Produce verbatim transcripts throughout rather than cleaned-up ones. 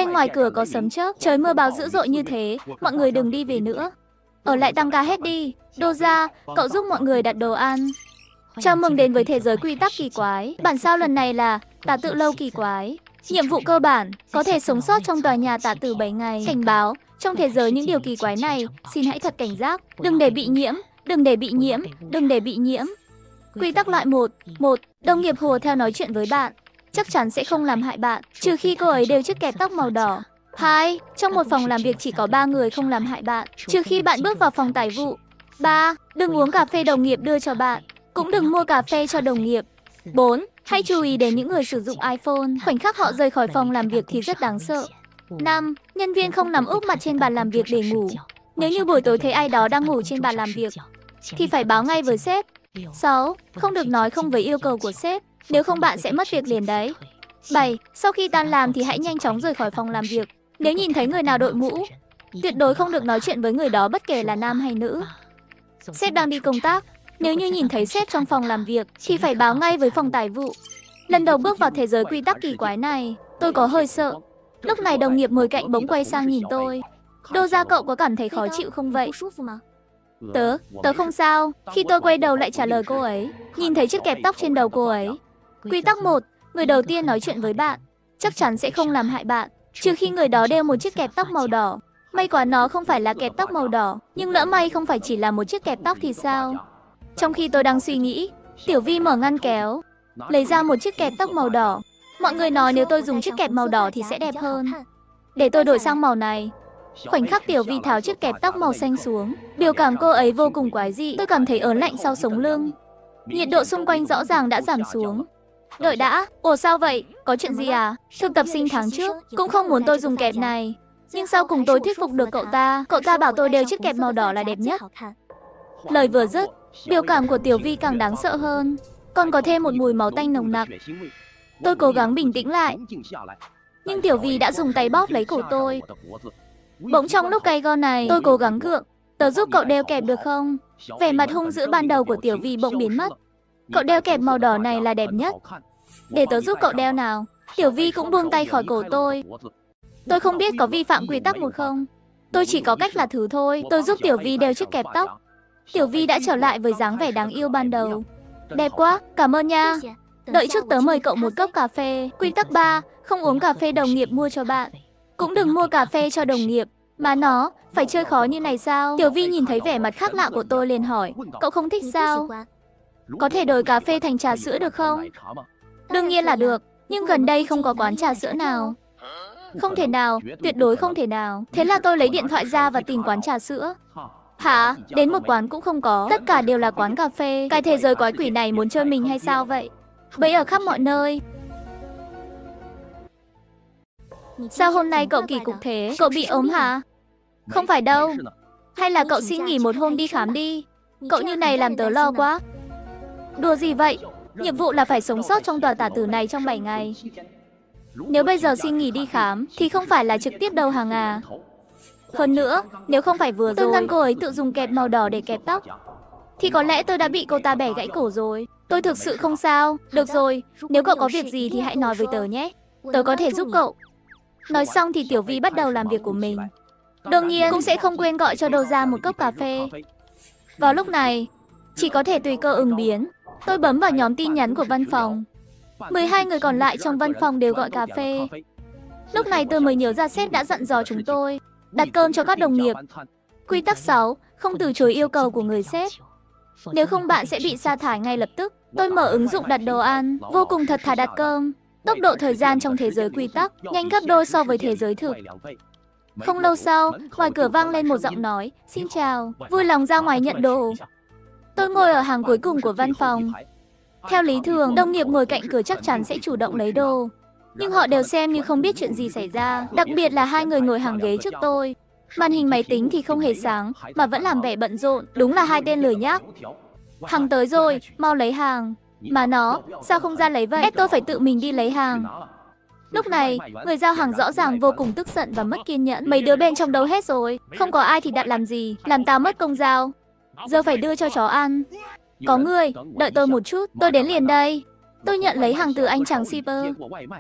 Nhưng ngoài cửa có sấm chớp, trời mưa bão dữ dội như thế, mọi người đừng đi về nữa. Ở lại tăng ca hết đi. Đô gia, cậu giúp mọi người đặt đồ ăn. Chào mừng đến với thế giới quy tắc kỳ quái. Bản sao lần này là tả tự lâu kỳ quái. Nhiệm vụ cơ bản, có thể sống sót trong tòa nhà tả tử bảy ngày. Cảnh báo, trong thế giới những điều kỳ quái này, xin hãy thật cảnh giác. Đừng để bị nhiễm, đừng để bị nhiễm, đừng để bị nhiễm. Quy tắc loại một. một. Đồng nghiệp hùa theo nói chuyện với bạn. Chắc chắn sẽ không làm hại bạn, trừ khi cô ấy đều chiếc kẹp tóc màu đỏ. hai. Trong một phòng làm việc chỉ có ba người không làm hại bạn, trừ khi bạn bước vào phòng tài vụ. ba. Đừng uống cà phê đồng nghiệp đưa cho bạn, cũng đừng mua cà phê cho đồng nghiệp. bốn. Hãy chú ý đến những người sử dụng iPhone, khoảnh khắc họ rời khỏi phòng làm việc thì rất đáng sợ. năm. Nhân viên không nằm úp mặt trên bàn làm việc để ngủ. Nếu như buổi tối thấy ai đó đang ngủ trên bàn làm việc, thì phải báo ngay với sếp. sáu. Không được nói không với yêu cầu của sếp, nếu không bạn sẽ mất việc liền đấy. bảy. Sau khi tan làm thì hãy nhanh chóng rời khỏi phòng làm việc. Nếu nhìn thấy người nào đội mũ, tuyệt đối không được nói chuyện với người đó bất kể là nam hay nữ. Sếp đang đi công tác, nếu như nhìn thấy sếp trong phòng làm việc thì phải báo ngay với phòng tài vụ. Lần đầu bước vào thế giới quy tắc kỳ quái này, tôi có hơi sợ. Lúc này đồng nghiệp ngồi cạnh bỗng quay sang nhìn tôi. Đô gia, cậu có cảm thấy khó chịu không vậy? Tớ, tớ không sao. Khi tôi quay đầu lại trả lời cô ấy, nhìn thấy chiếc kẹp tóc trên đầu cô ấy. Quy tắc một. Người đầu tiên nói chuyện với bạn chắc chắn sẽ không làm hại bạn, trừ khi người đó đeo một chiếc kẹp tóc màu đỏ. May quá nó không phải là kẹp tóc màu đỏ, nhưng lỡ may không phải chỉ là một chiếc kẹp tóc thì sao? Trong khi tôi đang suy nghĩ, Tiểu Vi mở ngăn kéo, lấy ra một chiếc kẹp tóc màu đỏ. Mọi người nói nếu tôi dùng chiếc kẹp màu đỏ thì sẽ đẹp hơn. Để tôi đổi sang màu này. Khoảnh khắc Tiểu Vi tháo chiếc kẹp tóc màu xanh xuống, biểu cảm cô ấy vô cùng quái dị. Tôi cảm thấy ớn lạnh sau sống lưng. Nhiệt độ xung quanh rõ ràng đã giảm xuống. Đợi đã, ồ sao vậy, có chuyện gì à? Thực tập sinh tháng trước cũng không muốn tôi dùng kẹp này, nhưng sau cùng tôi thuyết phục được cậu ta. Cậu ta bảo tôi đeo chiếc kẹp màu đỏ là đẹp nhất. Lời vừa dứt, biểu cảm của Tiểu Vi càng đáng sợ hơn, còn có thêm một mùi máu tanh nồng nặc. Tôi cố gắng bình tĩnh lại, nhưng Tiểu Vi đã dùng tay bóp lấy cổ tôi. Bỗng trong lúc cay go này, tôi cố gắng gượng. Tớ giúp cậu đeo kẹp được không? Vẻ mặt hung dữ ban đầu của Tiểu Vi bỗng biến mất. Cậu đeo kẹp màu đỏ này là đẹp nhất. Để tớ giúp cậu đeo nào. Tiểu Vi cũng buông tay khỏi cổ tôi. Tôi không biết có vi phạm quy tắc một không. Tôi chỉ có cách là thử thôi. Tôi giúp Tiểu Vi đeo chiếc kẹp tóc. Tiểu Vi đã trở lại với dáng vẻ đáng yêu ban đầu. Đẹp quá, cảm ơn nha. Đợi chút tớ mời cậu một cốc cà phê. Quy tắc ba. Không uống cà phê đồng nghiệp mua cho bạn, cũng đừng mua cà phê cho đồng nghiệp. Mà nó, phải chơi khó như này sao? Tiểu Vi nhìn thấy vẻ mặt khác lạ của tôi liền hỏi, cậu không thích sao? Có thể đổi cà phê thành trà sữa được không? Đương nhiên là được, nhưng gần đây không có quán trà sữa nào. Không thể nào, tuyệt đối không thể nào. Thế là tôi lấy điện thoại ra và tìm quán trà sữa. Hả? Đến một quán cũng không có, tất cả đều là quán cà phê. Cái thế giới quái quỷ này muốn chơi mình hay sao vậy? Bẫy ở khắp mọi nơi. Sao hôm nay cậu kỳ cục thế? Cậu bị ốm hả? Không phải đâu. Hay là cậu xin nghỉ một hôm đi khám đi. Cậu như này làm tớ lo quá. Đùa gì vậy? Nhiệm vụ là phải sống sót trong tòa tả tử này trong bảy ngày. Nếu bây giờ xin nghỉ đi khám thì không phải là trực tiếp đầu hàng à? Hơn nữa, nếu không phải vừa rồi tôi ngăn cô ấy tự dùng kẹp màu đỏ để kẹp tóc, thì có lẽ tôi đã bị cô ta bẻ gãy cổ rồi. Tôi thực sự không sao. Được rồi, nếu cậu có việc gì thì hãy nói với tớ nhé. Tớ có thể giúp cậu. Nói xong thì Tiểu Vi bắt đầu làm việc của mình. Đương nhiên cũng sẽ không quên gọi cho Đô gia một cốc cà phê. Vào lúc này, chỉ có thể tùy cơ ứng biến. Tôi bấm vào nhóm tin nhắn của văn phòng. mười hai người còn lại trong văn phòng đều gọi cà phê. Lúc này tôi mới nhớ ra sếp đã dặn dò chúng tôi đặt cơm cho các đồng nghiệp. Quy tắc sáu. Không từ chối yêu cầu của người sếp. Nếu không bạn sẽ bị sa thải ngay lập tức. Tôi mở ứng dụng đặt đồ ăn, vô cùng thật thà đặt cơm. Tốc độ thời gian trong thế giới quy tắc nhanh gấp đôi so với thế giới thực. Không lâu sau, ngoài cửa vang lên một giọng nói, xin chào, vui lòng ra ngoài nhận đồ. Tôi ngồi ở hàng cuối cùng của văn phòng. Theo lý thường, đồng nghiệp ngồi cạnh cửa chắc chắn sẽ chủ động lấy đồ. Nhưng họ đều xem như không biết chuyện gì xảy ra, đặc biệt là hai người ngồi hàng ghế trước tôi. Màn hình máy tính thì không hề sáng, mà vẫn làm vẻ bận rộn, đúng là hai tên lười nhác. Hàng tới rồi, mau lấy hàng. Mà nó, sao không ra lấy vậy? Ép tôi phải tự mình đi lấy hàng. Lúc này, người giao hàng rõ ràng vô cùng tức giận và mất kiên nhẫn. Mấy đứa bên trong đâu hết rồi? Không có ai thì đặt làm gì? Làm tao mất công giao. Giờ phải đưa cho chó ăn. Có người, đợi tôi một chút, tôi đến liền đây. Tôi nhận lấy hàng từ anh chàng shipper.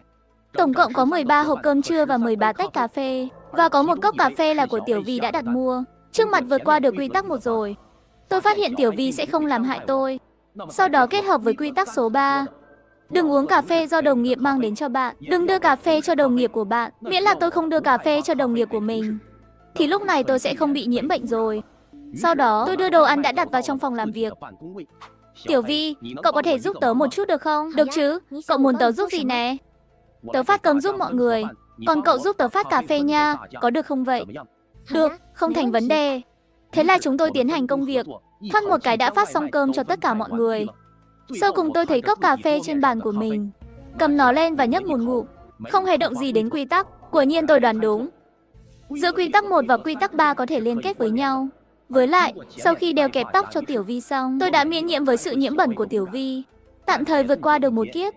Tổng cộng có mười ba hộp cơm trưa và mười ba tách cà phê. Và có một cốc cà phê là của Tiểu Vi đã đặt mua. Trước mặt vượt qua được quy tắc một rồi. Tôi phát hiện Tiểu Vi sẽ không làm hại tôi. Sau đó kết hợp với quy tắc số ba. Đừng uống cà phê do đồng nghiệp mang đến cho bạn. Đừng đưa cà phê cho đồng nghiệp của bạn. Miễn là tôi không đưa cà phê cho đồng nghiệp của mình, thì lúc này tôi sẽ không bị nhiễm bệnh rồi. Sau đó, tôi đưa đồ ăn đã đặt vào trong phòng làm việc. Tiểu Vi, cậu có thể giúp tớ một chút được không? Được chứ, cậu muốn tớ giúp gì nè? Tớ phát cơm giúp mọi người, còn cậu giúp tớ phát cà phê nha, có được không vậy? Được, không thành vấn đề. Thế là chúng tôi tiến hành công việc. Thoát một cái đã phát xong cơm cho tất cả mọi người. Sau cùng tôi thấy cốc cà phê trên bàn của mình, cầm nó lên và nhấp một ngụm. Không hề động gì đến quy tắc. Quả nhiên tôi đoán đúng. Giữa quy tắc một và quy tắc ba có thể liên kết với nhau. Với lại, sau khi đeo kẹp tóc cho Tiểu Vi xong, tôi đã miễn nhiễm với sự nhiễm bẩn của Tiểu Vi, tạm thời vượt qua được một kiếp.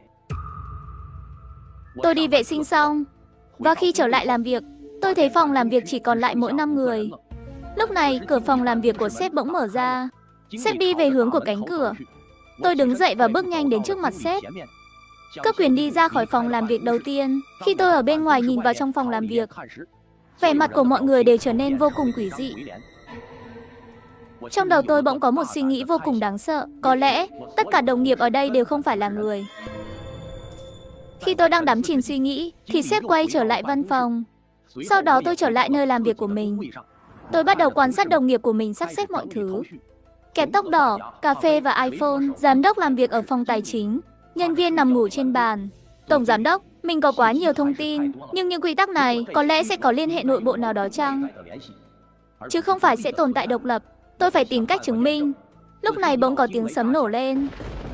Tôi đi vệ sinh xong, và khi trở lại làm việc, tôi thấy phòng làm việc chỉ còn lại mỗi năm người. Lúc này, cửa phòng làm việc của sếp bỗng mở ra. Sếp đi về hướng của cánh cửa. Tôi đứng dậy và bước nhanh đến trước mặt sếp. Cấp quyền đi ra khỏi phòng làm việc đầu tiên. Khi tôi ở bên ngoài nhìn vào trong phòng làm việc, vẻ mặt của mọi người đều trở nên vô cùng quỷ dị. Trong đầu tôi bỗng có một suy nghĩ vô cùng đáng sợ. Có lẽ, tất cả đồng nghiệp ở đây đều không phải là người. Khi tôi đang đắm chìm suy nghĩ, thì sếp quay trở lại văn phòng. Sau đó tôi trở lại nơi làm việc của mình. Tôi bắt đầu quan sát đồng nghiệp của mình sắp xếp mọi thứ. Kẹp tóc đỏ, cà phê và iPhone. Giám đốc làm việc ở phòng tài chính. Nhân viên nằm ngủ trên bàn. Tổng giám đốc, mình có quá nhiều thông tin, nhưng những quy tắc này có lẽ sẽ có liên hệ nội bộ nào đó chăng? Chứ không phải sẽ tồn tại độc lập. Tôi phải tìm cách chứng minh. Lúc này bỗng có tiếng sấm nổ lên.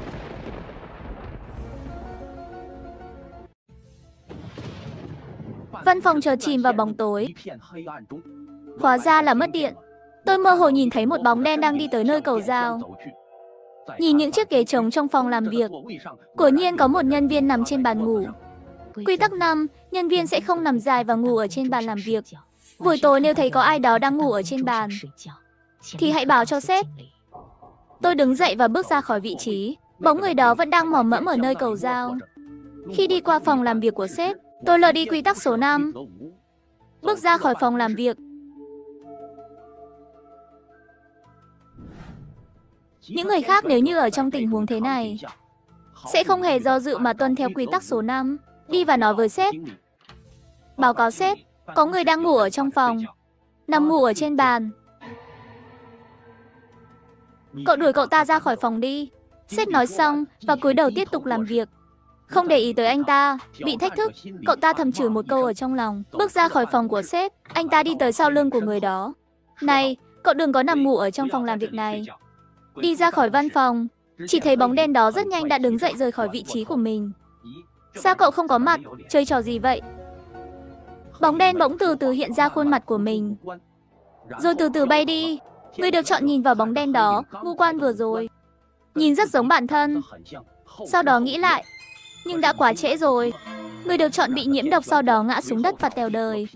Văn phòng chợt chìm vào bóng tối. Hóa ra là mất điện. Tôi mơ hồ nhìn thấy một bóng đen đang đi tới nơi cầu dao. Nhìn những chiếc ghế trống trong phòng làm việc, quả nhiên có một nhân viên nằm trên bàn ngủ. Quy tắc năm, nhân viên sẽ không nằm dài và ngủ ở trên bàn làm việc. Buổi tối nếu thấy có ai đó đang ngủ ở trên bàn, thì hãy báo cho sếp. Tôi đứng dậy và bước ra khỏi vị trí. Bóng người đó vẫn đang mò mẫm ở nơi cầu dao. Khi đi qua phòng làm việc của sếp, tôi lờ đi quy tắc số năm. Bước ra khỏi phòng làm việc. Những người khác nếu như ở trong tình huống thế này, sẽ không hề do dự mà tuân theo quy tắc số năm. Đi và nói với sếp. Báo cáo sếp, có người đang ngủ ở trong phòng, nằm ngủ ở trên bàn. Cậu đuổi cậu ta ra khỏi phòng đi. Sếp nói xong và cúi đầu tiếp tục làm việc. Không để ý tới anh ta. Bị thách thức, cậu ta thầm chửi một câu ở trong lòng. Bước ra khỏi phòng của sếp, anh ta đi tới sau lưng của người đó. Này, cậu đừng có nằm ngủ ở trong phòng làm việc này. Đi ra khỏi văn phòng, chỉ thấy bóng đen đó rất nhanh đã đứng dậy rời khỏi vị trí của mình. Sao cậu không có mặt? Chơi trò gì vậy? Bóng đen bỗng từ từ hiện ra khuôn mặt của mình, rồi từ từ bay đi. Người được chọn nhìn vào bóng đen đó, ngũ quan vừa rồi nhìn rất giống bản thân. Sau đó nghĩ lại, nhưng đã quá trễ rồi. Người được chọn bị nhiễm độc sau đó ngã xuống đất và tèo đời.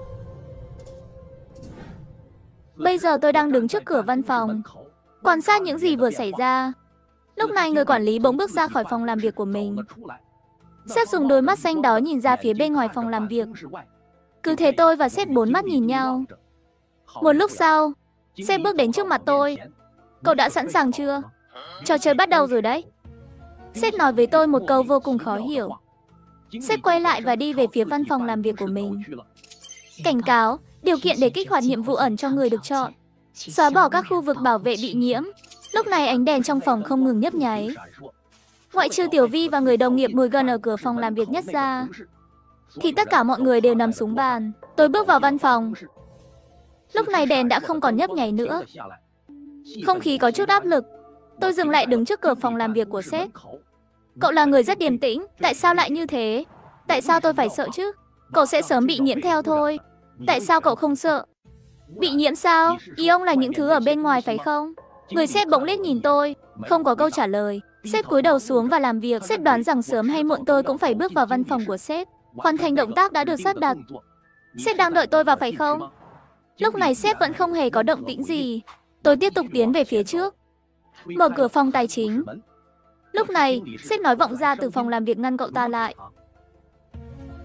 Bây giờ tôi đang đứng trước cửa văn phòng, quan sát những gì vừa xảy ra. Lúc này người quản lý bỗng bước ra khỏi phòng làm việc của mình. Sếp dùng đôi mắt xanh đó nhìn ra phía bên ngoài phòng làm việc. Cứ thế tôi và sếp bốn mắt nhìn nhau. Một lúc sau, sếp bước đến trước mặt tôi. Cậu đã sẵn sàng chưa? Trò chơi bắt đầu rồi đấy. Sếp nói với tôi một câu vô cùng khó hiểu. Sếp quay lại và đi về phía văn phòng làm việc của mình. Cảnh cáo, điều kiện để kích hoạt nhiệm vụ ẩn cho người được chọn. Xóa bỏ các khu vực bảo vệ bị nhiễm. Lúc này ánh đèn trong phòng không ngừng nhấp nháy. Ngoại trừ Tiểu Vi và người đồng nghiệp ngồi gần ở cửa phòng làm việc nhất ra, thì tất cả mọi người đều nằm xuống bàn. Tôi bước vào văn phòng. Lúc này đèn đã không còn nhấp nháy nữa. Không khí có chút áp lực. Tôi dừng lại đứng trước cửa phòng làm việc của sếp. Cậu là người rất điềm tĩnh, tại sao lại như thế? Tại sao tôi phải sợ chứ? Cậu sẽ sớm bị nhiễm theo thôi. Tại sao cậu không sợ? Bị nhiễm sao? Ý ông là những thứ ở bên ngoài phải không? Người sếp bỗng liếc nhìn tôi, không có câu trả lời. Sếp cúi đầu xuống và làm việc. Sếp đoán rằng sớm hay muộn tôi cũng phải bước vào văn phòng của sếp, hoàn thành động tác đã được sắp đặt. Sếp đang đợi tôi vào phải không? Lúc này sếp vẫn không hề có động tĩnh gì. Tôi tiếp tục tiến về phía trước, mở cửa phòng tài chính. Lúc này, sếp nói vọng ra từ phòng làm việc ngăn cậu ta lại.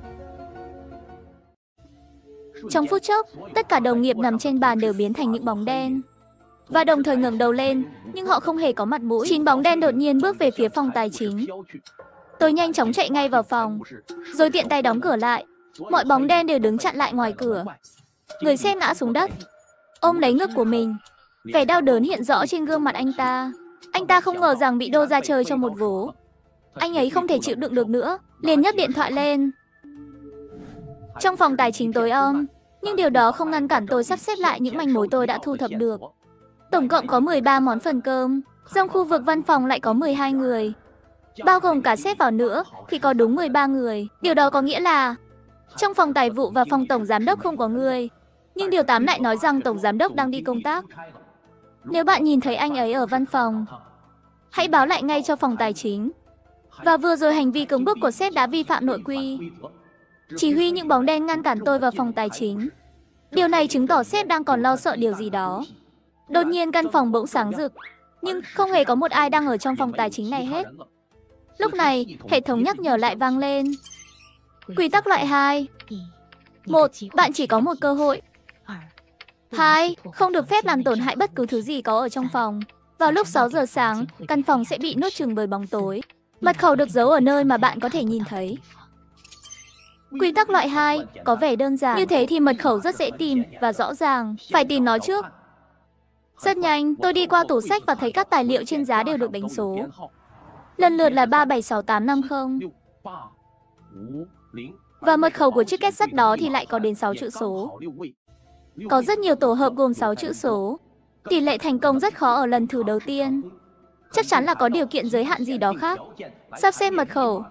Trong phút chốc, tất cả đồng nghiệp nằm trên bàn đều biến thành những bóng đen. Và đồng thời ngẩng đầu lên, nhưng họ không hề có mặt mũi. Chín bóng đen đột nhiên bước về phía phòng tài chính. Tôi nhanh chóng chạy ngay vào phòng, rồi tiện tay đóng cửa lại. Mọi bóng đen đều đứng chặn lại ngoài cửa. Người xem ngã xuống đất, ôm lấy ngực của mình. Vẻ đau đớn hiện rõ trên gương mặt anh ta. Anh ta không ngờ rằng bị đô ra chơi cho một vố. Anh ấy không thể chịu đựng được nữa, liền nhấc điện thoại lên. Trong phòng tài chính tối om, nhưng điều đó không ngăn cản tôi sắp xếp lại những manh mối tôi đã thu thập được. Tổng cộng có mười ba món phần cơm, trong khu vực văn phòng lại có mười hai người. Bao gồm cả sếp vào nữa thì có đúng mười ba người. Điều đó có nghĩa là trong phòng tài vụ và phòng tổng giám đốc không có người. Nhưng điều tám lại nói rằng tổng giám đốc đang đi công tác. Nếu bạn nhìn thấy anh ấy ở văn phòng, hãy báo lại ngay cho phòng tài chính. Và vừa rồi hành vi cưỡng bức của sếp đã vi phạm nội quy. Chỉ huy những bóng đen ngăn cản tôi vào phòng tài chính. Điều này chứng tỏ sếp đang còn lo sợ điều gì đó. Đột nhiên căn phòng bỗng sáng rực, nhưng không hề có một ai đang ở trong phòng tài chính này hết. Lúc này, hệ thống nhắc nhở lại vang lên. Quy tắc loại hai. một. Bạn chỉ có một cơ hội. hai. Không được phép làm tổn hại bất cứ thứ gì có ở trong phòng. Vào lúc sáu giờ sáng, căn phòng sẽ bị nuốt chửng bởi bóng tối. Mật khẩu được giấu ở nơi mà bạn có thể nhìn thấy. Quy tắc loại hai có vẻ đơn giản. Như thế thì mật khẩu rất dễ tìm và rõ ràng. Phải tìm nó trước. Rất nhanh, tôi đi qua tủ sách và thấy các tài liệu trên giá đều được đánh số. Lần lượt là ba bảy sáu tám năm không. Và mật khẩu của chiếc két sắt đó thì lại có đến sáu chữ số. Có rất nhiều tổ hợp gồm sáu chữ số. Tỷ lệ thành công rất khó ở lần thử đầu tiên. Chắc chắn là có điều kiện giới hạn gì đó khác. Sắp xếp mật khẩu.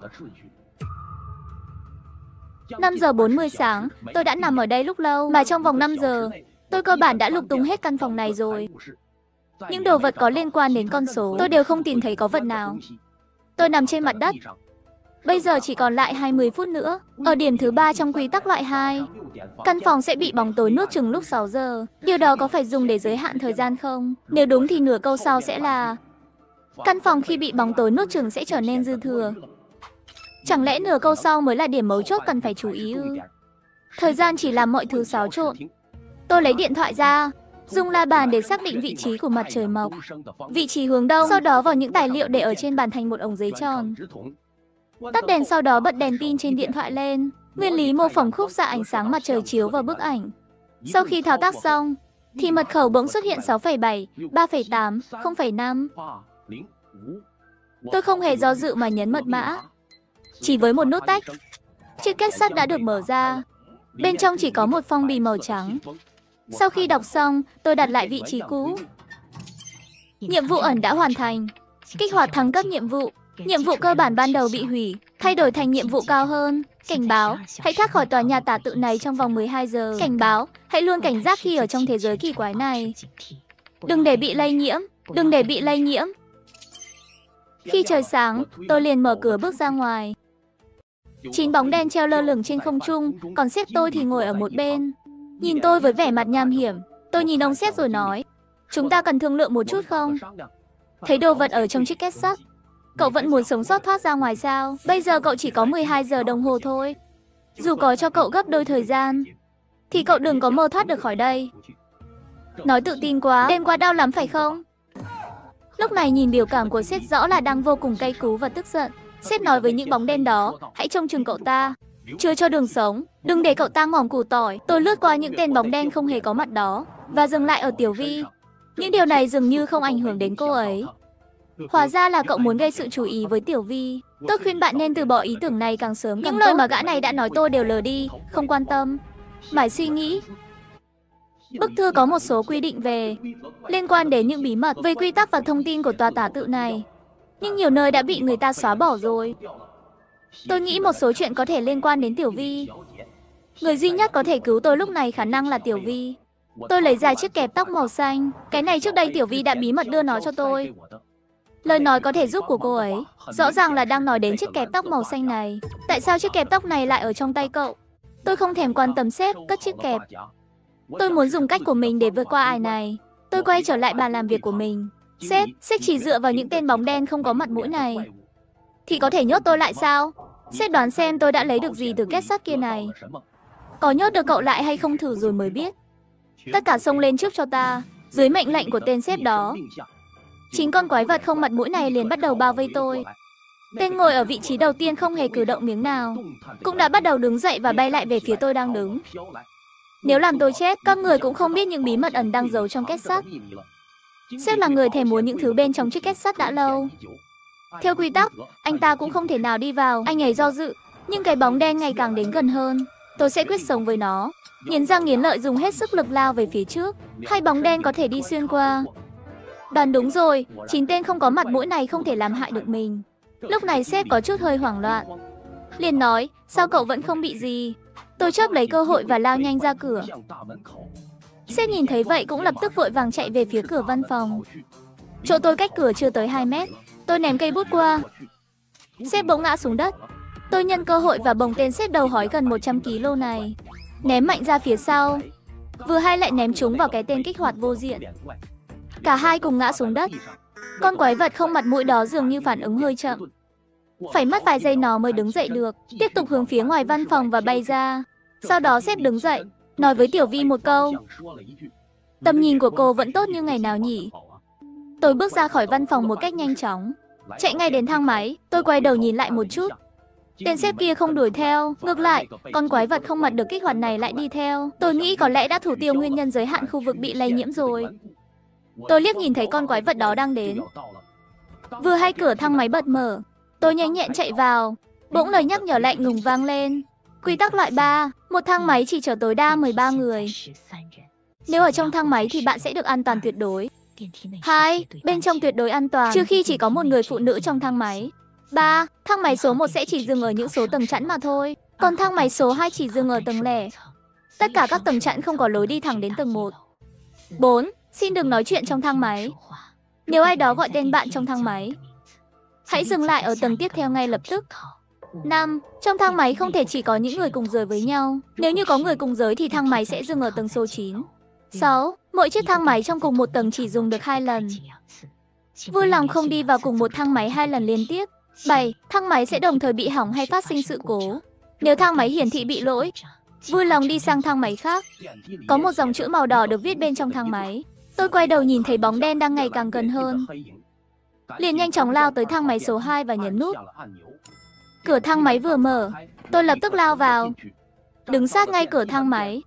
năm giờ bốn mươi sáng, tôi đã nằm ở đây lúc lâu. Mà trong vòng năm giờ, tôi cơ bản đã lục tung hết căn phòng này rồi. Những đồ vật có liên quan đến con số, tôi đều không tìm thấy có vật nào. Tôi nằm trên mặt đất. Bây giờ chỉ còn lại hai mươi phút nữa. Ở điểm thứ ba trong quy tắc loại hai, căn phòng sẽ bị bóng tối nuốt chửng lúc sáu giờ. Điều đó có phải dùng để giới hạn thời gian không? Nếu đúng thì nửa câu sau sẽ là căn phòng khi bị bóng tối nuốt chửng sẽ trở nên dư thừa. Chẳng lẽ nửa câu sau mới là điểm mấu chốt cần phải chú ý ư? Thời gian chỉ làm mọi thứ xáo trộn. Tôi lấy điện thoại ra, dùng la bàn để xác định vị trí của mặt trời mọc. Vị trí hướng đông, sau đó vào những tài liệu để ở trên bàn thành một ống giấy tròn. Tắt đèn sau đó bật đèn pin trên điện thoại lên. Nguyên lý mô phỏng khúc xạ ánh sáng mặt trời chiếu vào bức ảnh. Sau khi thao tác xong, thì mật khẩu bỗng xuất hiện sáu phẩy bảy, ba phẩy tám, không phẩy năm. Tôi không hề do dự mà nhấn mật mã. Chỉ với một nút tách, chiếc két sắt đã được mở ra. Bên trong chỉ có một phong bì màu trắng. Sau khi đọc xong, tôi đặt lại vị trí cũ. Nhiệm vụ ẩn đã hoàn thành. Kích hoạt thăng cấp nhiệm vụ. Nhiệm vụ cơ bản ban đầu bị hủy, thay đổi thành nhiệm vụ cao hơn. Cảnh báo, hãy thoát khỏi tòa nhà tả tự này trong vòng mười hai giờ. Cảnh báo, hãy luôn cảnh giác khi ở trong thế giới kỳ quái này. Đừng để bị lây nhiễm, đừng để bị lây nhiễm. Khi trời sáng, tôi liền mở cửa bước ra ngoài. Chín bóng đen treo lơ lửng trên không trung, còn sếp tôi thì ngồi ở một bên. Nhìn tôi với vẻ mặt nham hiểm, tôi nhìn ông sếp rồi nói, chúng ta cần thương lượng một chút không? Thấy đồ vật ở trong chiếc két sắt, cậu vẫn muốn sống sót thoát ra ngoài sao? Bây giờ cậu chỉ có mười hai giờ đồng hồ thôi. Dù có cho cậu gấp đôi thời gian, thì cậu đừng có mơ thoát được khỏi đây. Nói tự tin quá, đêm qua đau lắm phải không? Lúc này nhìn biểu cảm của sếp rõ là đang vô cùng cay cú và tức giận. Sếp nói với những bóng đen đó, hãy trông chừng cậu ta. Chưa cho đường sống, đừng để cậu ta ngỏm củ tỏi. Tôi lướt qua những tên bóng đen không hề có mặt đó, và dừng lại ở Tiểu Vi. Những điều này dường như không ảnh hưởng đến cô ấy. Hóa ra là cậu muốn gây sự chú ý với Tiểu Vi. Tôi khuyên bạn nên từ bỏ ý tưởng này càng sớm càng tốt. Những lời mà gã này đã nói tôi đều lờ đi, không quan tâm. Mãi suy nghĩ. Bức thư có một số quy định về liên quan đến những bí mật về quy tắc và thông tin của tòa tả tự này. Nhưng nhiều nơi đã bị người ta xóa bỏ rồi. Tôi nghĩ một số chuyện có thể liên quan đến Tiểu Vi. Người duy nhất có thể cứu tôi lúc này khả năng là Tiểu Vi. Tôi lấy ra chiếc kẹp tóc màu xanh. Cái này trước đây Tiểu Vi đã bí mật đưa nó cho tôi. Lời nói có thể giúp của cô ấy rõ ràng là đang nói đến chiếc kẹp tóc màu xanh này. Tại sao chiếc kẹp tóc này lại ở trong tay cậu? Tôi không thèm quan tâm sếp, cất chiếc kẹp. Tôi muốn dùng cách của mình để vượt qua ải này. Tôi quay trở lại bàn làm việc của mình. Sếp, sếp chỉ dựa vào những tên bóng đen không có mặt mũi này thì có thể nhốt tôi lại sao? Sếp đoán xem tôi đã lấy được gì từ két sắt kia này. Có nhốt được cậu lại hay không thử rồi mới biết. Tất cả xông lên trước cho ta. Dưới mệnh lệnh của tên sếp đó, chính con quái vật không mặt mũi này liền bắt đầu bao vây tôi. Tên ngồi ở vị trí đầu tiên không hề cử động miếng nào, cũng đã bắt đầu đứng dậy và bay lại về phía tôi đang đứng. Nếu làm tôi chết, các người cũng không biết những bí mật ẩn đang giấu trong két sắt. Sếp là người thèm muốn những thứ bên trong chiếc két sắt đã lâu. Theo quy tắc, anh ta cũng không thể nào đi vào. Anh ấy do dự, nhưng cái bóng đen ngày càng đến gần hơn. Tôi sẽ quyết sống với nó. Nghiến răng nghiến lợi dùng hết sức lực lao về phía trước. Hai bóng đen có thể đi xuyên qua. Đoán đúng rồi, chín tên không có mặt mũi này không thể làm hại được mình. Lúc này sếp có chút hơi hoảng loạn. Liền nói, sao cậu vẫn không bị gì? Tôi chớp lấy cơ hội và lao nhanh ra cửa. Sếp nhìn thấy vậy cũng lập tức vội vàng chạy về phía cửa văn phòng. Chỗ tôi cách cửa chưa tới hai mét. Tôi ném cây bút qua. Sếp bỗng ngã xuống đất. Tôi nhân cơ hội và bồng tên sếp đầu hói gần một trăm ki lô này, ném mạnh ra phía sau. Vừa hay lại ném chúng vào cái tên kích hoạt vô diện. Cả hai cùng ngã xuống đất. Con quái vật không mặt mũi đó dường như phản ứng hơi chậm. Phải mất vài giây nó mới đứng dậy được. Tiếp tục hướng phía ngoài văn phòng và bay ra. Sau đó sếp đứng dậy, nói với Tiểu Vi một câu. Tầm nhìn của cô vẫn tốt như ngày nào nhỉ? Tôi bước ra khỏi văn phòng một cách nhanh chóng, chạy ngay đến thang máy. Tôi quay đầu nhìn lại một chút. Tên sếp kia không đuổi theo, ngược lại, con quái vật không mặt được kích hoạt này lại đi theo. Tôi nghĩ có lẽ đã thủ tiêu nguyên nhân giới hạn khu vực bị lây nhiễm rồi. Tôi liếc nhìn thấy con quái vật đó đang đến. Vừa hay cửa thang máy bật mở, tôi nhanh nhẹn chạy vào. Bỗng lời nhắc nhở lạnh lùng vang lên. Quy tắc loại ba, một thang máy chỉ chở tối đa mười ba người. Nếu ở trong thang máy thì bạn sẽ được an toàn tuyệt đối. Hai, bên trong tuyệt đối an toàn, trừ khi chỉ có một người phụ nữ trong thang máy. Ba, thang máy số một sẽ chỉ dừng ở những số tầng chẵn mà thôi, còn thang máy số hai chỉ dừng ở tầng lẻ. Tất cả các tầng chẵn không có lối đi thẳng đến tầng một. Bốn, xin đừng nói chuyện trong thang máy. Nếu ai đó gọi tên bạn trong thang máy, hãy dừng lại ở tầng tiếp theo ngay lập tức. Năm, trong thang máy không thể chỉ có những người cùng giới với nhau. Nếu như có người cùng giới thì thang máy sẽ dừng ở tầng số chín. Sáu, mỗi chiếc thang máy trong cùng một tầng chỉ dùng được hai lần. Vui lòng không đi vào cùng một thang máy hai lần liên tiếp. Bảy, thang máy sẽ đồng thời bị hỏng hay phát sinh sự cố. Nếu thang máy hiển thị bị lỗi, vui lòng đi sang thang máy khác. Có một dòng chữ màu đỏ được viết bên trong thang máy. Tôi quay đầu nhìn thấy bóng đen đang ngày càng gần hơn. Liền nhanh chóng lao tới thang máy số hai và nhấn nút. Cửa thang máy vừa mở, tôi lập tức lao vào, đứng sát ngay cửa thang máy.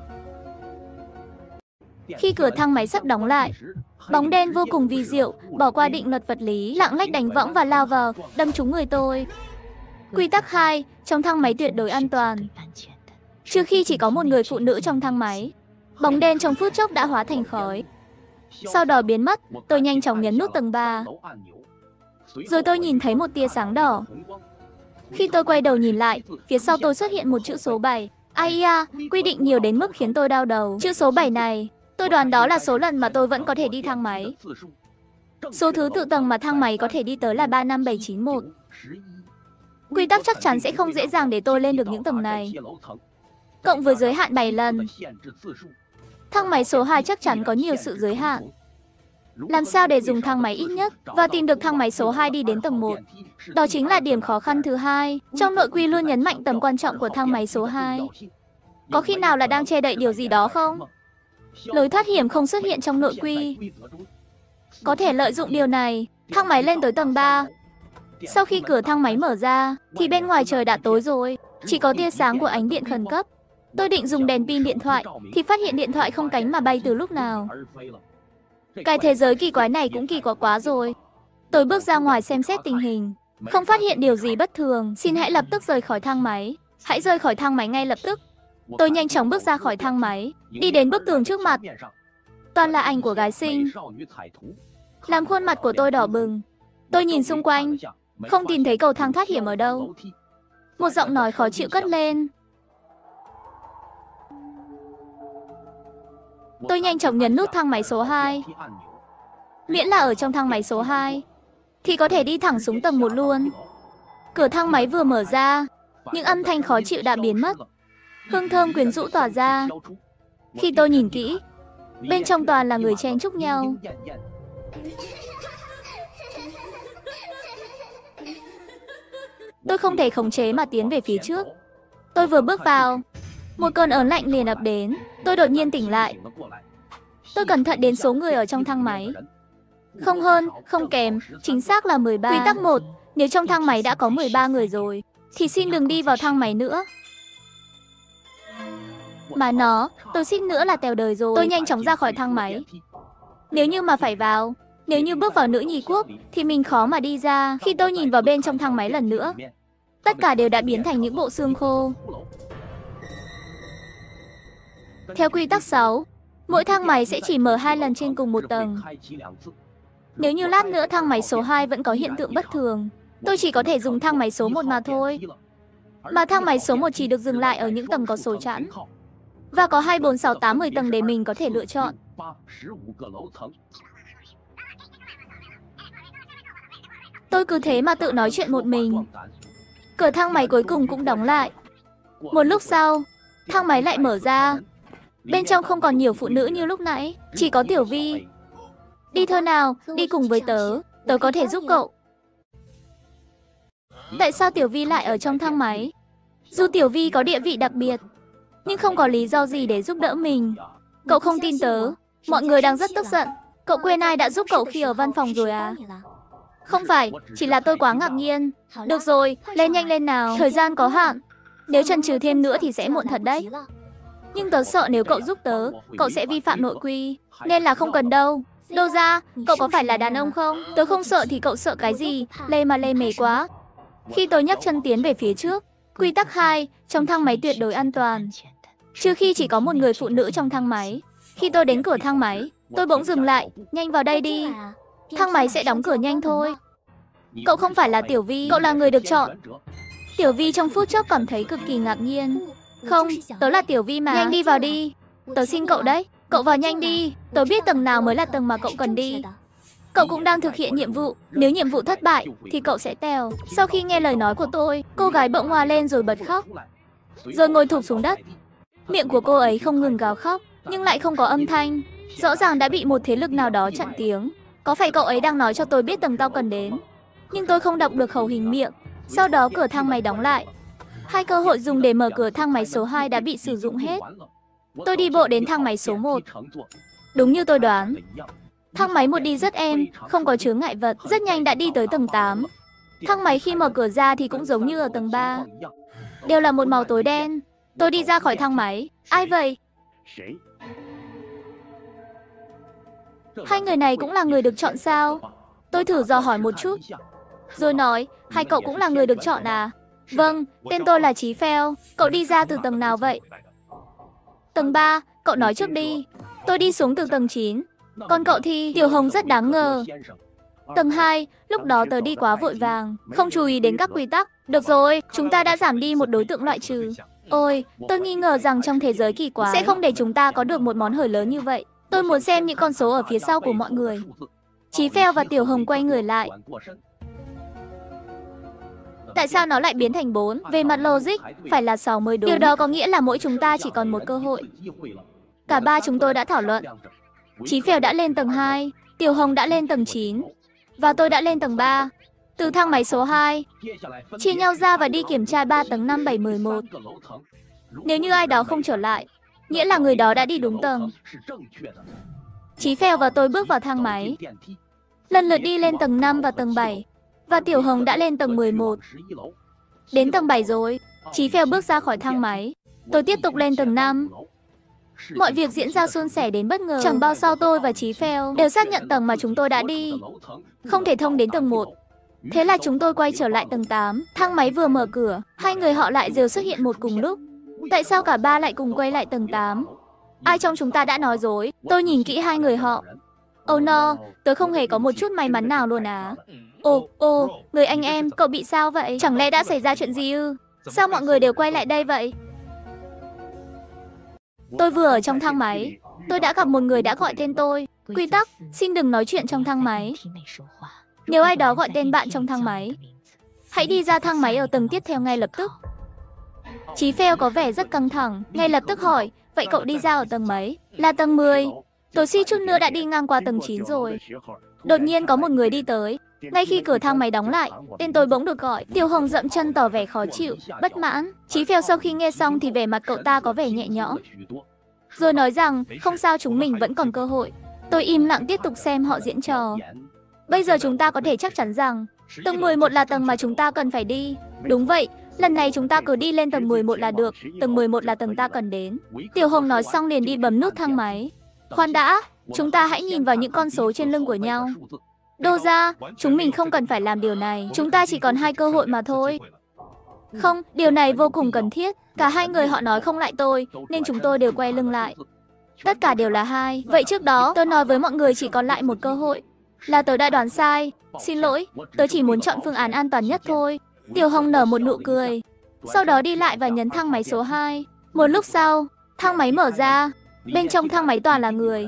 Khi cửa thang máy sắp đóng lại, bóng đen vô cùng vi diệu, bỏ qua định luật vật lý, lạng lách đánh võng và lao vào, đâm trúng người tôi. Quy tắc hai, trong thang máy tuyệt đối an toàn, trừ khi chỉ có một người phụ nữ trong thang máy. Bóng đen trong phút chốc đã hóa thành khói, sau đó biến mất. Tôi nhanh chóng nhấn nút tầng ba. Rồi tôi nhìn thấy một tia sáng đỏ. Khi tôi quay đầu nhìn lại, phía sau tôi xuất hiện một chữ số bảy. Ai da, quy định nhiều đến mức khiến tôi đau đầu. Chữ số bảy này, tôi đoán đó là số lần mà tôi vẫn có thể đi thang máy. Số thứ tự tầng mà thang máy có thể đi tới là ba năm bảy chín một. Quy tắc chắc chắn sẽ không dễ dàng để tôi lên được những tầng này. Cộng với giới hạn bảy lần, thang máy số hai chắc chắn có nhiều sự giới hạn. Làm sao để dùng thang máy ít nhất và tìm được thang máy số hai đi đến tầng một? Đó chính là điểm khó khăn thứ hai. Trong nội quy luôn nhấn mạnh tầm quan trọng của thang máy số hai. Có khi nào là đang che đậy điều gì đó không? Lối thoát hiểm không xuất hiện trong nội quy. Có thể lợi dụng điều này, thang máy lên tới tầng ba. Sau khi cửa thang máy mở ra, thì bên ngoài trời đã tối rồi, chỉ có tia sáng của ánh điện khẩn cấp. Tôi định dùng đèn pin điện thoại, thì phát hiện điện thoại không cánh mà bay từ lúc nào. Cái thế giới kỳ quái này cũng kỳ quái quá rồi. Tôi bước ra ngoài xem xét tình hình, không phát hiện điều gì bất thường. Xin hãy lập tức rời khỏi thang máy. Hãy rời khỏi thang máy ngay lập tức. Tôi nhanh chóng bước ra khỏi thang máy, đi đến bức tường trước mặt. Toàn là ảnh của gái xinh, làm khuôn mặt của tôi đỏ bừng. Tôi nhìn xung quanh, không tìm thấy cầu thang thoát hiểm ở đâu. Một giọng nói khó chịu cất lên. Tôi nhanh chóng nhấn nút thang máy số hai. Miễn là ở trong thang máy số hai, thì có thể đi thẳng xuống tầng một luôn. Cửa thang máy vừa mở ra, những âm thanh khó chịu đã biến mất. Hương thơm quyến rũ tỏa ra. Khi tôi nhìn kỹ, bên trong toàn là người chen chúc nhau. Tôi không thể khống chế mà tiến về phía trước. Tôi vừa bước vào, Một cơn ớn lạnh liền ập đến. Tôi đột nhiên tỉnh lại. Tôi cẩn thận đến số người ở trong thang máy. Không hơn, không kém, chính xác là mười ba. Quy tắc một, nếu trong thang máy đã có mười ba người rồi, thì xin đừng đi vào thang máy nữa. Mà nó, tôi xin nữa là tèo đời rồi. Tôi nhanh chóng ra khỏi thang máy. Nếu như mà phải vào, nếu như bước vào nữ nhị quốc, thì mình khó mà đi ra. Khi tôi nhìn vào bên trong thang máy lần nữa, tất cả đều đã biến thành những bộ xương khô. Theo quy tắc sáu, mỗi thang máy sẽ chỉ mở hai lần trên cùng một tầng. Nếu như lát nữa thang máy số hai vẫn có hiện tượng bất thường, tôi chỉ có thể dùng thang máy số một mà thôi. Mà thang máy số một chỉ được dừng lại ở những tầng có số chẵn. Và có hai, bốn, sáu, tám, mười tầng để mình có thể lựa chọn. Tôi cứ thế mà tự nói chuyện một mình. Cửa thang máy cuối cùng cũng đóng lại. Một lúc sau, thang máy lại mở ra. Bên trong không còn nhiều phụ nữ như lúc nãy, chỉ có Tiểu Vi. Đi thôi nào, đi cùng với tớ, tớ có thể giúp cậu. Tại sao Tiểu Vi lại ở trong thang máy? Dù Tiểu Vi có địa vị đặc biệt, nhưng không có lý do gì để giúp đỡ mình. Cậu không tin tớ, mọi người đang rất tức giận. Cậu quên ai đã giúp cậu khi ở văn phòng rồi à? Không phải, chỉ là tôi quá ngạc nhiên. Được rồi, lên nhanh lên nào, thời gian có hạn. Nếu chần chừ thêm nữa thì sẽ muộn thật đấy. Nhưng tớ sợ nếu cậu giúp tớ, cậu sẽ vi phạm nội quy. Nên là không cần đâu. Đô ra, cậu có phải là đàn ông không? Tớ không sợ thì cậu sợ cái gì? Lê mà lê mề quá. Khi tôi nhấc chân tiến về phía trước, quy tắc hai, trong thang máy tuyệt đối an toàn. Trừ khi chỉ có một người phụ nữ trong thang máy. Khi tôi đến cửa thang máy, tôi bỗng dừng lại, nhanh vào đây đi. Thang máy sẽ đóng cửa nhanh thôi. Cậu không phải là Tiểu Vi, cậu là người được chọn. Tiểu Vi trong phút chốc cảm thấy cực kỳ ngạc nhiên. Không, tớ là Tiểu Vi mà. Nhanh đi vào đi. Tớ xin cậu đấy. Cậu vào nhanh đi. Tớ biết tầng nào mới là tầng mà cậu cần đi. Cậu cũng đang thực hiện nhiệm vụ. Nếu nhiệm vụ thất bại, thì cậu sẽ tèo. Sau khi nghe lời nói của tôi, cô gái bỗng hoa lên rồi bật khóc. Rồi ngồi thụp xuống đất. Miệng của cô ấy không ngừng gào khóc, nhưng lại không có âm thanh. Rõ ràng đã bị một thế lực nào đó chặn tiếng. Có phải cậu ấy đang nói cho tôi biết tầng tao cần đến? Nhưng tôi không đọc được khẩu hình miệng. Sau đó cửa thang máy đóng lại. Hai cơ hội dùng để mở cửa thang máy số hai đã bị sử dụng hết. Tôi đi bộ đến thang máy số một. Đúng như tôi đoán, thang máy một đi rất êm, không có chướng ngại vật, rất nhanh đã đi tới tầng tám. Thang máy khi mở cửa ra thì cũng giống như ở tầng ba. Đều là một màu tối đen. Tôi đi ra khỏi thang máy. Ai vậy? Hai người này cũng là người được chọn sao? Tôi thử dò hỏi một chút. Rồi nói, hai cậu cũng là người được chọn à? Vâng, tên tôi là Chí Phèo. Cậu đi ra từ tầng nào vậy? Tầng ba, cậu nói trước đi. Tôi đi xuống từ tầng chín. Còn cậu thì... Tiểu Hồng rất đáng ngờ. Tầng hai, lúc đó tớ đi quá vội vàng, không chú ý đến các quy tắc. Được rồi, chúng ta đã giảm đi một đối tượng loại trừ. Ôi, tôi nghi ngờ rằng trong thế giới kỳ quái sẽ không để chúng ta có được một món hời lớn như vậy. Tôi muốn xem những con số ở phía sau của mọi người. Chí Phèo và Tiểu Hồng quay người lại. Tại sao nó lại biến thành bốn? Về mặt logic, phải là sáu mới đúng. Điều đó có nghĩa là mỗi chúng ta chỉ còn một cơ hội. Cả ba chúng tôi đã thảo luận. Chí Phèo đã lên tầng hai, Tiểu Hồng đã lên tầng chín, và tôi đã lên tầng ba. Từ thang máy số hai, chia nhau ra và đi kiểm tra ba tầng năm, bảy, mười một. Nếu như ai đó không trở lại, nghĩa là người đó đã đi đúng tầng. Chí Phèo và tôi bước vào thang máy, lần lượt đi lên tầng năm và tầng bảy. Và Tiểu Hồng đã lên tầng mười một. Đến tầng bảy rồi, Chí Phèo bước ra khỏi thang máy. Tôi tiếp tục lên tầng năm. Mọi việc diễn ra suôn sẻ đến bất ngờ. Chẳng bao sau tôi và Chí Phèo đều xác nhận tầng mà chúng tôi đã đi không thể thông đến tầng một. Thế là chúng tôi quay trở lại tầng tám. Thang máy vừa mở cửa, hai người họ lại đều xuất hiện một cùng lúc. Tại sao cả ba lại cùng quay lại tầng tám? Ai trong chúng ta đã nói dối? Tôi nhìn kỹ hai người họ. Oh no, tớ không hề có một chút may mắn nào luôn á. Ồ, ồ, người anh em, cậu bị sao vậy? Chẳng lẽ đã xảy ra chuyện gì ư? Sao mọi người đều quay lại đây vậy? Tôi vừa ở trong thang máy, tôi đã gặp một người đã gọi tên tôi. Quy tắc, xin đừng nói chuyện trong thang máy. Nếu ai đó gọi tên bạn trong thang máy, hãy đi ra thang máy ở tầng tiếp theo ngay lập tức. Chí Phèo có vẻ rất căng thẳng, ngay lập tức hỏi, vậy cậu đi ra ở tầng mấy? Là tầng mười. Tôi suýt chút nữa đã đi ngang qua tầng chín rồi. Đột nhiên có một người đi tới. Ngay khi cửa thang máy đóng lại, tên tôi bỗng được gọi. Tiểu Hồng dậm chân tỏ vẻ khó chịu, bất mãn. Chí Phèo sau khi nghe xong thì vẻ mặt cậu ta có vẻ nhẹ nhõm, rồi nói rằng không sao, chúng mình vẫn còn cơ hội. Tôi im lặng tiếp tục xem họ diễn trò. Bây giờ chúng ta có thể chắc chắn rằng tầng mười một là tầng mà chúng ta cần phải đi. Đúng vậy, lần này chúng ta cứ đi lên tầng mười một là được. Tầng mười một là tầng ta cần đến. Tiểu Hồng nói xong liền đi bấm nút thang máy. Khoan đã, chúng ta hãy nhìn vào những con số trên lưng của nhau. Đô ra, chúng mình không cần phải làm điều này. Chúng ta chỉ còn hai cơ hội mà thôi. Không, điều này vô cùng cần thiết. Cả hai người họ nói không lại tôi, nên chúng tôi đều quay lưng lại. Tất cả đều là hai. Vậy trước đó, tôi nói với mọi người chỉ còn lại một cơ hội. Là tớ đã đoán sai. Xin lỗi, tớ chỉ muốn chọn phương án an toàn nhất thôi. Tiểu Hồng nở một nụ cười. Sau đó đi lại và nhấn thang máy số hai. Một lúc sau, thang máy mở ra. Bên trong thang máy toàn là người.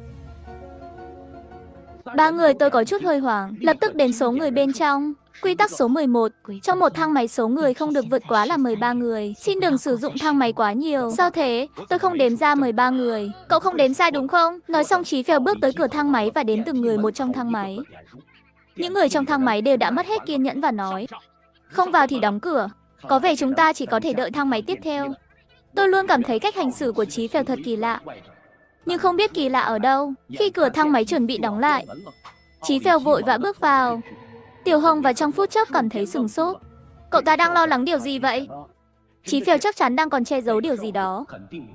Ba người tôi có chút hơi hoảng, lập tức đến số người bên trong. Quy tắc số mười một, trong một thang máy số người không được vượt quá là mười ba người. Xin đừng sử dụng thang máy quá nhiều. Sao thế? Tôi không đếm ra mười ba người. Cậu không đếm sai đúng không? Nói xong Chí Phèo bước tới cửa thang máy và đếm từng người một trong thang máy. Những người trong thang máy đều đã mất hết kiên nhẫn và nói, không vào thì đóng cửa. Có vẻ chúng ta chỉ có thể đợi thang máy tiếp theo. Tôi luôn cảm thấy cách hành xử của Chí Phèo thật kỳ lạ. Nhưng không biết kỳ lạ ở đâu. Khi cửa thang máy chuẩn bị đóng lại, Chí Phèo vội vã bước vào. Tiểu Hồng và trong phút chốc cảm thấy sửng sốt. Cậu ta đang lo lắng điều gì vậy? Chí Phèo chắc chắn đang còn che giấu điều gì đó.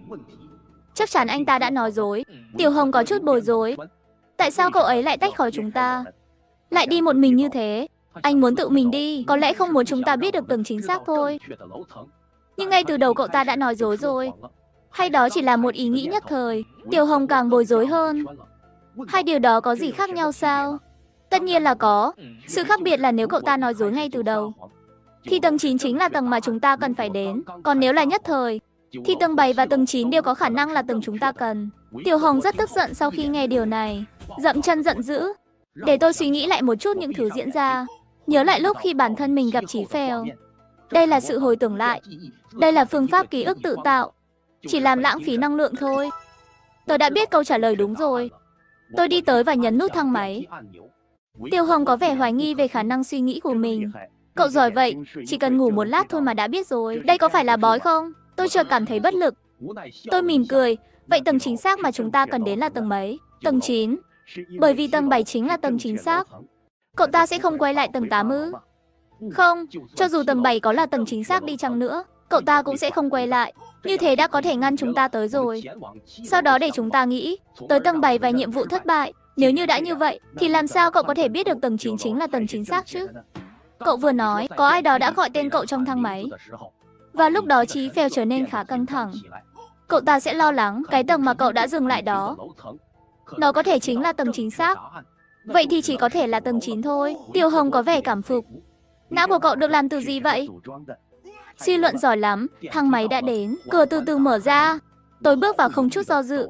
Chắc chắn anh ta đã nói dối. Tiểu Hồng có chút bối rối. Tại sao cậu ấy lại tách khỏi chúng ta? Lại đi một mình như thế? Anh muốn tự mình đi, có lẽ không muốn chúng ta biết được tầng chính xác thôi. Nhưng ngay từ đầu cậu ta đã nói dối rồi. Hay đó chỉ là một ý nghĩ nhất thời? Tiểu Hồng càng bối rối hơn. Hai điều đó có gì khác nhau sao? Tất nhiên là có. Sự khác biệt là nếu cậu ta nói dối ngay từ đầu, thì tầng chín chính là tầng mà chúng ta cần phải đến. Còn nếu là nhất thời, thì tầng bảy và tầng chín đều có khả năng là tầng chúng ta cần. Tiểu Hồng rất tức giận sau khi nghe điều này. Dậm chân giận dữ. Để tôi suy nghĩ lại một chút những thứ diễn ra. Nhớ lại lúc khi bản thân mình gặp Chí Phèo. Đây là sự hồi tưởng lại. Đây là phương pháp ký ức tự tạo. Chỉ làm lãng phí năng lượng thôi. Tôi đã biết câu trả lời đúng rồi. Tôi đi tới và nhấn nút thang máy. Tiểu Hồng có vẻ hoài nghi về khả năng suy nghĩ của mình. Cậu giỏi vậy, chỉ cần ngủ một lát thôi mà đã biết rồi. Đây có phải là bói không? Tôi chợt cảm thấy bất lực. Tôi mỉm cười. Vậy tầng chính xác mà chúng ta cần đến là tầng mấy? Tầng chín. Bởi vì tầng bảy chính là tầng chính xác. Cậu ta sẽ không quay lại tầng tám ư? Không, cho dù tầng bảy có là tầng chính xác đi chăng nữa, cậu ta cũng sẽ không quay lại. Như thế đã có thể ngăn chúng ta tới rồi. Sau đó để chúng ta nghĩ tới tầng bảy và nhiệm vụ thất bại. Nếu như đã như vậy, thì làm sao cậu có thể biết được tầng chín chính là tầng chính xác chứ? Cậu vừa nói, có ai đó đã gọi tên cậu trong thang máy. Và lúc đó Chí Phèo trở nên khá căng thẳng. Cậu ta sẽ lo lắng cái tầng mà cậu đã dừng lại đó, nó có thể chính là tầng chính xác. Vậy thì chỉ có thể là tầng chín thôi. Tiểu Hồng có vẻ cảm phục. Não của cậu được làm từ gì vậy? Suy luận giỏi lắm. Thang máy đã đến. Cửa từ từ mở ra. Tôi bước vào không chút do dự.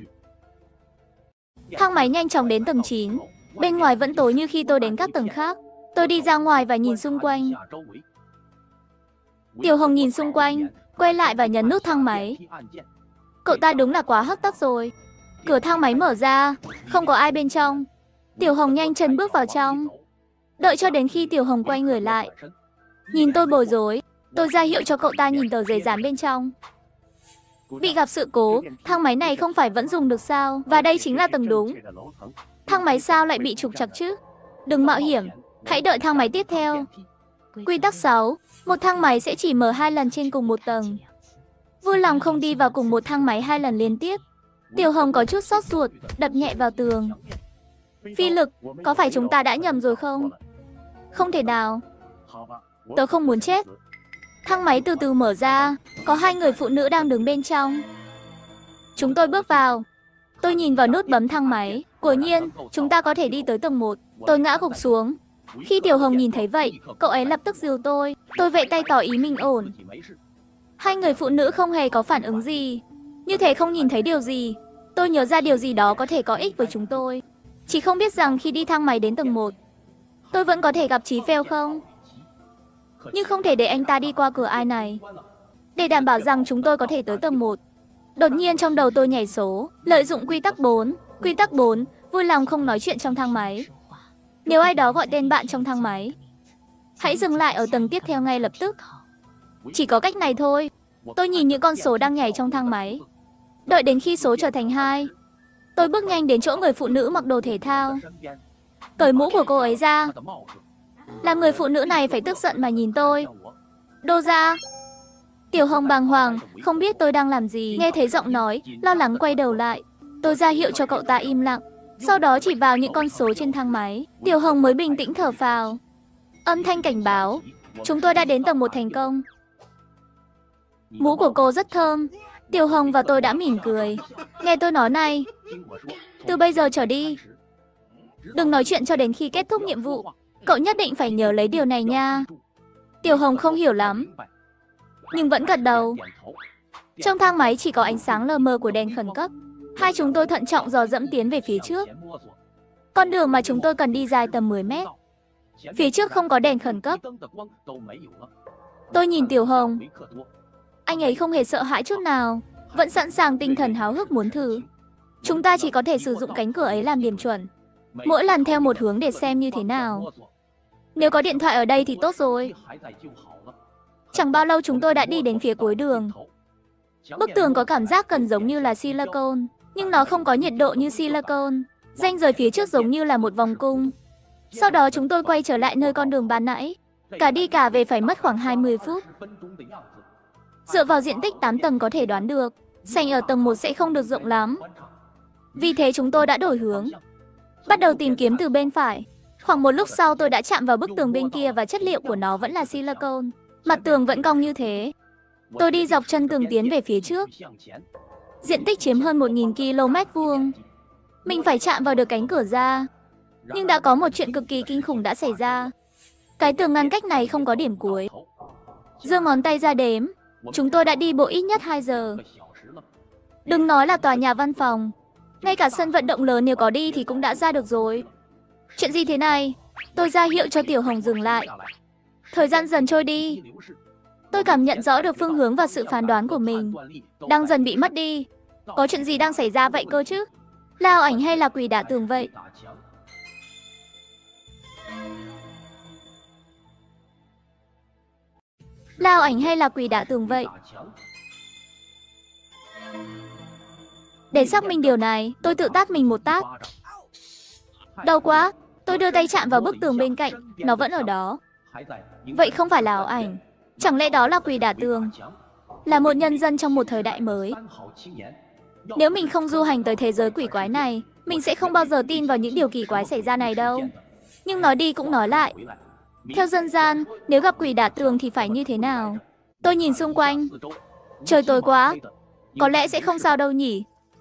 Thang máy nhanh chóng đến tầng chín. Bên ngoài vẫn tối như khi tôi đến các tầng khác. Tôi đi ra ngoài và nhìn xung quanh. Tiểu Hồng nhìn xung quanh, quay lại và nhấn nút thang máy. Cậu ta đúng là quá hấp tấp rồi. Cửa thang máy mở ra, không có ai bên trong. Tiểu Hồng nhanh chân bước vào trong. Đợi cho đến khi Tiểu Hồng quay người lại, nhìn tôi bối rối, tôi ra hiệu cho cậu ta nhìn tờ giấy dán bên trong. Bị gặp sự cố, thang máy này không phải vẫn dùng được sao? Và đây chính là tầng đúng. Thang máy sao lại bị trục trặc chứ? Đừng mạo hiểm, hãy đợi thang máy tiếp theo. Quy tắc sáu, một thang máy sẽ chỉ mở hai lần trên cùng một tầng. Vui lòng không đi vào cùng một thang máy hai lần liên tiếp. Tiểu Hồng có chút sốt ruột, đập nhẹ vào tường. Phi lực, có phải chúng ta đã nhầm rồi không? Không thể nào. Tớ không muốn chết. Thang máy từ từ mở ra, có hai người phụ nữ đang đứng bên trong. Chúng tôi bước vào. Tôi nhìn vào nút bấm thang máy. Quả nhiên, chúng ta có thể đi tới tầng một. Tôi ngã gục xuống. Khi Tiểu Hồng nhìn thấy vậy, cậu ấy lập tức dìu tôi. Tôi vẫy tay tỏ ý mình ổn. Hai người phụ nữ không hề có phản ứng gì. Như thể không nhìn thấy điều gì. Tôi nhớ ra điều gì đó có thể có ích với chúng tôi. Chỉ không biết rằng khi đi thang máy đến tầng một, tôi vẫn có thể gặp Chí Phèo không? Nhưng không thể để anh ta đi qua cửa ai này. Để đảm bảo rằng chúng tôi có thể tới tầng một. Đột nhiên trong đầu tôi nhảy số. Lợi dụng quy tắc bốn. Quy tắc bốn, vui lòng không nói chuyện trong thang máy. Nếu ai đó gọi tên bạn trong thang máy, hãy dừng lại ở tầng tiếp theo ngay lập tức. Chỉ có cách này thôi. Tôi nhìn những con số đang nhảy trong thang máy. Đợi đến khi số trở thành hai, tôi bước nhanh đến chỗ người phụ nữ mặc đồ thể thao, cởi mũ của cô ấy ra. Làm người phụ nữ này phải tức giận mà nhìn tôi. Đô ra. Tiểu Hồng bàng hoàng, không biết tôi đang làm gì. Nghe thấy giọng nói, lo lắng quay đầu lại. Tôi ra hiệu cho cậu ta im lặng. Sau đó chỉ vào những con số trên thang máy. Tiểu Hồng mới bình tĩnh thở phào. Âm thanh cảnh báo. Chúng tôi đã đến tầng một thành công. Mũ của cô rất thơm. Tiểu Hồng và tôi đã mỉm cười. Nghe tôi nói này, từ bây giờ trở đi, đừng nói chuyện cho đến khi kết thúc nhiệm vụ. Cậu nhất định phải nhớ lấy điều này nha. Tiểu Hồng không hiểu lắm, nhưng vẫn gật đầu. Trong thang máy chỉ có ánh sáng lờ mờ của đèn khẩn cấp. Hai chúng tôi thận trọng dò dẫm tiến về phía trước. Con đường mà chúng tôi cần đi dài tầm mười mét. Phía trước không có đèn khẩn cấp. Tôi nhìn Tiểu Hồng. Anh ấy không hề sợ hãi chút nào, vẫn sẵn sàng tinh thần háo hức muốn thử. Chúng ta chỉ có thể sử dụng cánh cửa ấy làm điểm chuẩn, mỗi lần theo một hướng để xem như thế nào. Nếu có điện thoại ở đây thì tốt rồi. Chẳng bao lâu chúng tôi đã đi đến phía cuối đường. Bức tường có cảm giác gần giống như là silicone, nhưng nó không có nhiệt độ như silicone. Ranh giới phía trước giống như là một vòng cung. Sau đó chúng tôi quay trở lại nơi con đường ban nãy. Cả đi cả về phải mất khoảng hai mươi phút. Dựa vào diện tích tám tầng có thể đoán được, sảnh ở tầng một sẽ không được rộng lắm. Vì thế chúng tôi đã đổi hướng, bắt đầu tìm kiếm từ bên phải. Khoảng một lúc sau tôi đã chạm vào bức tường bên kia và chất liệu của nó vẫn là silicone. Mặt tường vẫn cong như thế. Tôi đi dọc chân tường tiến về phía trước. Diện tích chiếm hơn một nghìn ki lô mét vuông. Mình phải chạm vào được cánh cửa ra. Nhưng đã có một chuyện cực kỳ kinh khủng đã xảy ra. Cái tường ngăn cách này không có điểm cuối. Giơ ngón tay ra đếm. Chúng tôi đã đi bộ ít nhất hai giờ. Đừng nói là tòa nhà văn phòng, ngay cả sân vận động lớn nếu có đi thì cũng đã ra được rồi. Chuyện gì thế này? Tôi ra hiệu cho Tiểu Hồng dừng lại. Thời gian dần trôi đi. Tôi cảm nhận rõ được phương hướng và sự phán đoán của mình đang dần bị mất đi. Có chuyện gì đang xảy ra vậy cơ chứ? Lao ảnh hay là quỷ đả tường vậy? Lao ảnh hay là quỷ đả tường vậy? Để xác minh điều này, tôi tự tát mình một tát. Đau quá. Tôi đưa tay chạm vào bức tường bên cạnh, nó vẫn ở đó. Vậy không phải là ảo ảnh. Chẳng lẽ đó là quỷ đả tường? Là một nhân dân trong một thời đại mới. Nếu mình không du hành tới thế giới quỷ quái này, mình sẽ không bao giờ tin vào những điều kỳ quái xảy ra này đâu. Nhưng nói đi cũng nói lại, theo dân gian, nếu gặp quỷ đả tường thì phải như thế nào? Tôi nhìn xung quanh. Trời tối quá. Có lẽ sẽ không sao đâu nhỉ?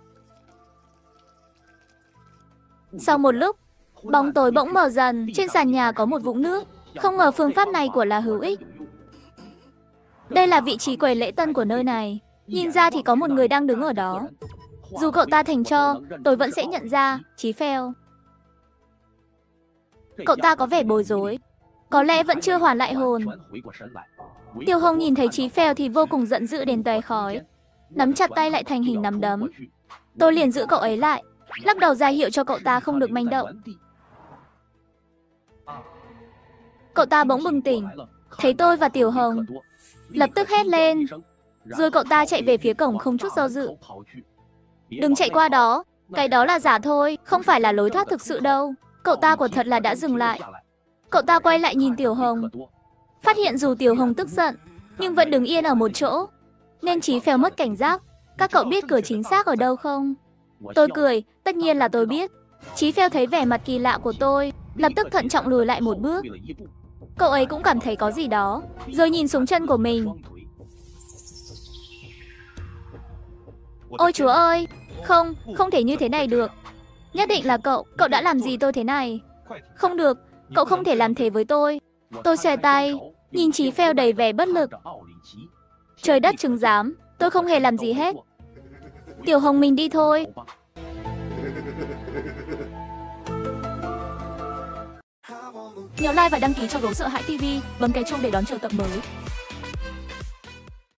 Sau một lúc, bóng tối bỗng mờ dần. Trên sàn nhà có một vũng nước. Không ngờ phương pháp này của là hữu ích. Đây là vị trí quầy lễ tân của nơi này. Nhìn ra thì có một người đang đứng ở đó. Dù cậu ta thành tro, tôi vẫn sẽ nhận ra. Chí Phèo. Cậu ta có vẻ bối rối. Có lẽ vẫn chưa hoàn lại hồn. Tiểu Hồng nhìn thấy Chí Phèo thì vô cùng giận dữ đến tóe khói, nắm chặt tay lại thành hình nắm đấm. Tôi liền giữ cậu ấy lại, lắc đầu ra hiệu cho cậu ta không được manh động. Cậu ta bỗng bừng tỉnh, thấy tôi và Tiểu Hồng, lập tức hét lên. Rồi cậu ta chạy về phía cổng không chút do dự. Đừng chạy qua đó, cái đó là giả thôi, không phải là lối thoát thực sự đâu. Cậu ta quả thật là đã dừng lại. Cậu ta quay lại nhìn Tiểu Hồng, phát hiện dù Tiểu Hồng tức giận, nhưng vẫn đứng yên ở một chỗ, nên Chí Phèo mất cảnh giác. Các cậu biết cửa chính xác ở đâu không? Tôi cười, tất nhiên là tôi biết. Chí Phèo thấy vẻ mặt kỳ lạ của tôi, lập tức thận trọng lùi lại một bước. Cậu ấy cũng cảm thấy có gì đó, rồi nhìn xuống chân của mình. Ôi chúa ơi, không, không thể như thế này được. Nhất định là cậu, cậu đã làm gì tôi thế này? Không được, cậu không thể làm thế với tôi. Tôi xòe tay, nhìn Chí Phèo đầy vẻ bất lực. Trời đất chứng giám, tôi không hề làm gì hết. Tiểu Hồng mình đi thôi. Nhớ like và đăng ký cho Gấu Sợ Hãi ti vi, bấm cái chuông để đón chờ tập mới.